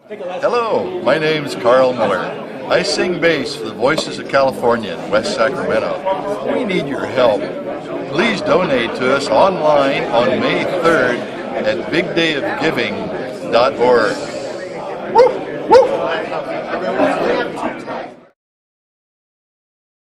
Hello, my name is Carl Miller. I sing bass for the Voices of California in West Sacramento. We need your help. Please donate to us online on May 3rd at BigDayofGiving.org. Woo! Woo!